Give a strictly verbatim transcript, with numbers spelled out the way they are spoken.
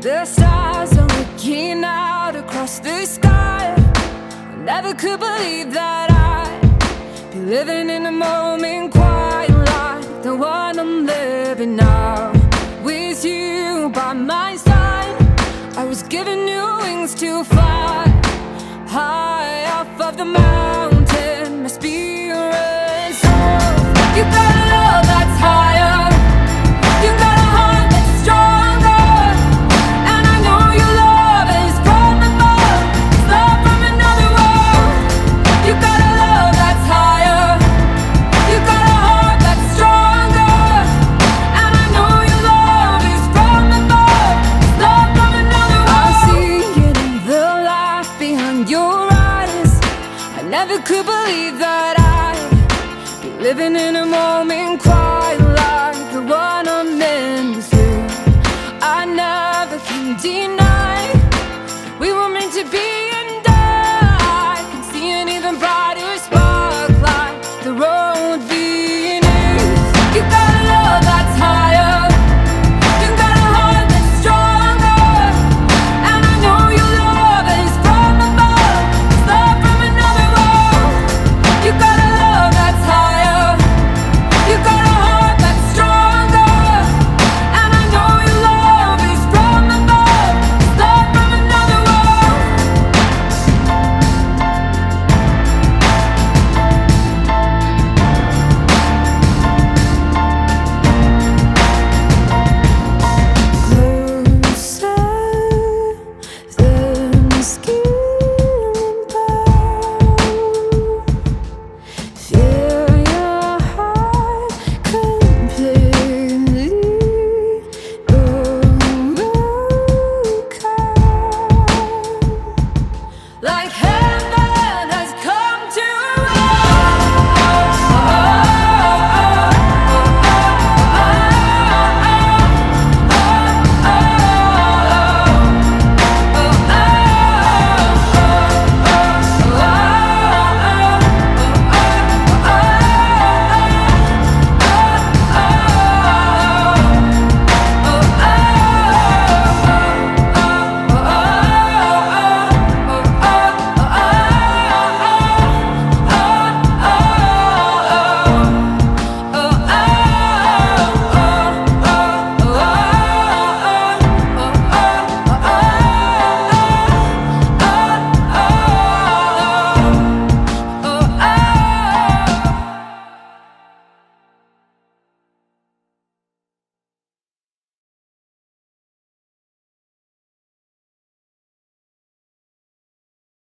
The stars are looking out across the sky. I never could believe that I'd be living in a moment quite like the one I'm living now. With you by my side, I was given new wings to fly high off of the mountain. My spirit soars. You got a love that's higher. You got a heart that's stronger. And I know your love is from above. It's love from another world. You got a love that's higher. You got a heart that's stronger. And I know your love is from above. It's love from another world. I see it in the light behind your eyes. I never could believe that I'd be living in a moment quite like the one I'm in with you. I never can deny we were meant to be.